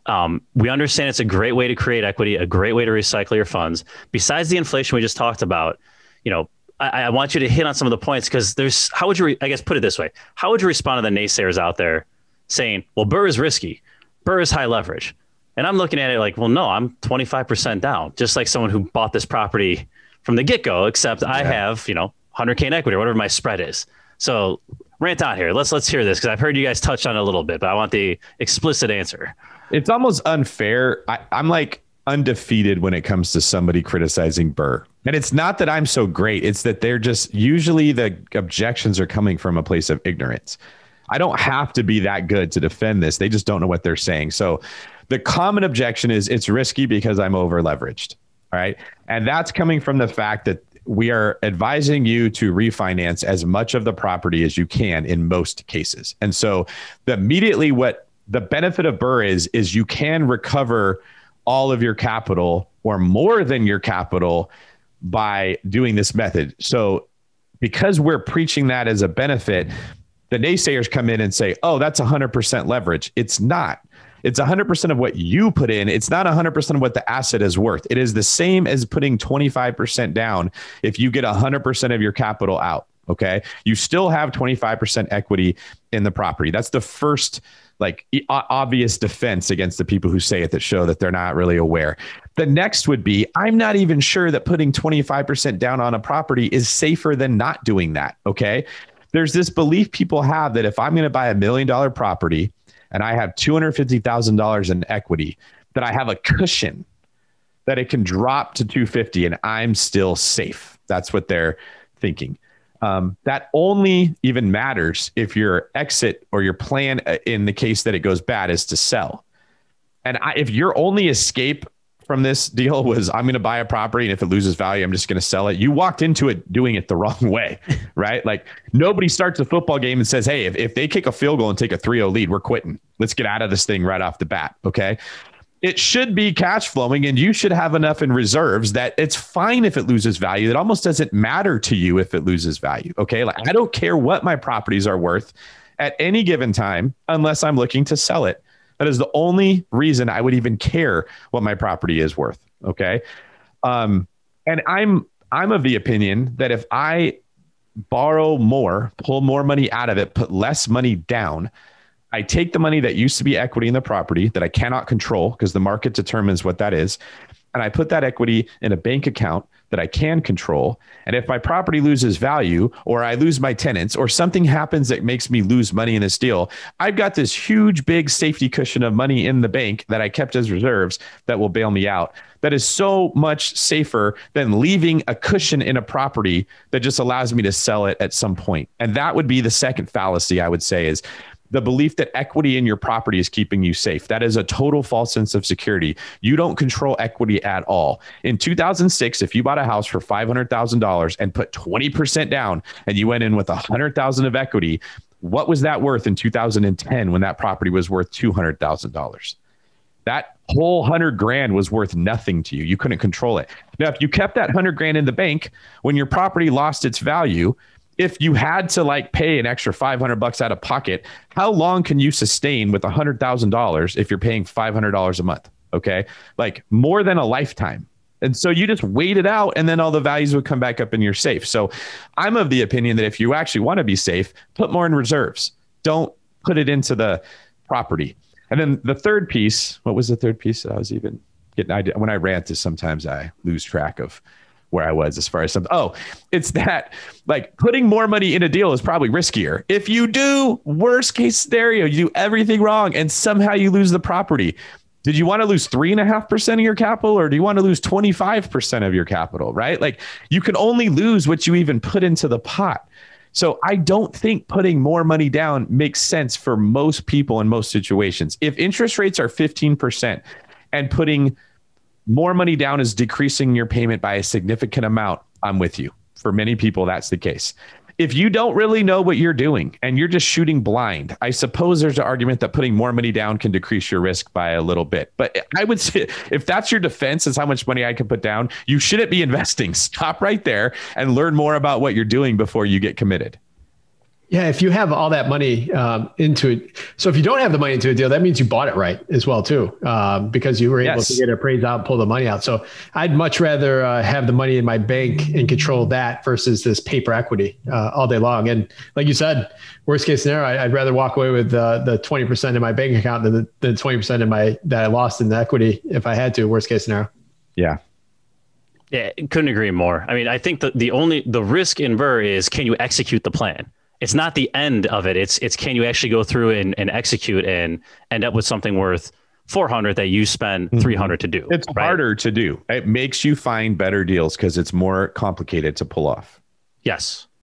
We understand it's a great way to create equity, a great way to recycle your funds. Besides the inflation we just talked about, I want you to hit on some of the points, because how would you, I guess, put it this way? How would you respond to the naysayers out there saying, well, BRRRR is risky, BRRRR is high leverage? And I'm looking at it like, well, no, I'm 25% down, just like someone who bought this property from the get-go, except I have, 100K in equity or whatever my spread is. So rant out here. Let's hear this, because I've heard you guys touch on it a little bit, but I want the explicit answer. It's almost unfair. I'm like undefeated when it comes to somebody criticizing BRRRR. And it's not that I'm so great. It's that they're just, usually the objections are coming from a place of ignorance. I don't have to be that good to defend this. They just don't know what they're saying. So the common objection is it's risky because I'm over leveraged. All right. And that's coming from the fact that we are advising you to refinance as much of the property as you can in most cases. And so immediately what the benefit of BRRRR is you can recover all of your capital or more than your capital by doing this method. So because we're preaching that as a benefit, the naysayers come in and say, oh, that's 100% leverage. It's not. It's 100% of what you put in. It's not 100% of what the asset is worth. It is the same as putting 25% down if you get 100% of your capital out. Okay. You still have 25% equity in the property. That's the first obvious defense against the people who say it, that show that they're not really aware. The next would be, I'm not even sure that putting 25% down on a property is safer than not doing that. Okay. There's this belief people have that if I'm going to buy $1 million property and I have $250,000 in equity, that I have a cushion that it can drop to 250 and I'm still safe. That's what they're thinking. That only even matters if your exit or your plan in the case that it goes bad is to sell. And if your only escape from this deal was, I'm going to buy a property and if it loses value, I'm just going to sell it, you walked into it doing it the wrong way, right? Like nobody starts a football game and says, hey, if they kick a field goal and take a 3-0 lead, we're quitting. Let's get out of this thing right off the bat. Okay. It should be cash flowing and you should have enough in reserves that it's fine if it loses value. It almost doesn't matter to you if it loses value. Okay. Like I don't care what my properties are worth at any given time, unless I'm looking to sell it. That is the only reason I would even care what my property is worth. Okay. And I'm of the opinion that if I borrow more, pull more money out of it, put less money down, I take the money that used to be equity in the property that I cannot control because the market determines what that is, and I put that equity in a bank account that I can control. And if my property loses value or I lose my tenants or something happens that makes me lose money in this deal, I've got this huge, big safety cushion of money in the bank that I kept as reserves that will bail me out. That is so much safer than leaving a cushion in a property that just allows me to sell it at some point. And that would be the second fallacy I would say, is the belief that equity in your property is keeping you safe. That is a total false sense of security. You don't control equity at all. In 2006, if you bought a house for $500,000 and put 20% down and you went in with $100,000 of equity, what was that worth in 2010 when that property was worth $200,000? That whole $100,000 was worth nothing to you. You couldn't control it. Now, if you kept that $100,000 in the bank, when your property lost its value, if you had to pay an extra $500 out of pocket, how long can you sustain with $100,000 if you're paying $500 a month? Okay. More than a lifetime. And so you just wait it out and then all the values would come back up and you're safe. So I'm of the opinion that if you actually want to be safe, put more in reserves. Don't put it into the property. And then the third piece, what was the third piece that I was even getting? When I rant, sometimes I lose track of where I was as far as something. Oh, it's that putting more money in a deal is probably riskier. If you do worst case scenario, you do everything wrong and somehow you lose the property. Did you want to lose 3.5% of your capital or do you want to lose 25% of your capital, right? You can only lose what you even put into the pot. So I don't think putting more money down makes sense for most people in most situations. If interest rates are 15% and putting more money down is decreasing your payment by a significant amount, I'm with you. For many people, that's the case. If you don't really know what you're doing and you're just shooting blind, I suppose there's an argument that putting more money down can decrease your risk by a little bit. But I would say if that's your defense is how much money I can put down, you shouldn't be investing. Stop right there and learn more about what you're doing before you get committed. Yeah, if you have all that money into it, so if you don't have the money into a deal, that means you bought it right as well too, because you were able to get it appraised out, and pull the money out. So I'd much rather have the money in my bank and control that versus this paper equity all day long. And like you said, worst case scenario, I'd rather walk away with the 20% in my bank account than the 20% in that I lost in the equity if I had to. Worst case scenario. Yeah. Yeah, couldn't agree more. I mean, I think the risk in BRRRR is, can you execute the plan? It's not the end of it. It's can you actually go through and execute and end up with something worth 400 that you spend 300 to do. It's harder to do. It makes you find better deals because it's more complicated to pull off. Yes.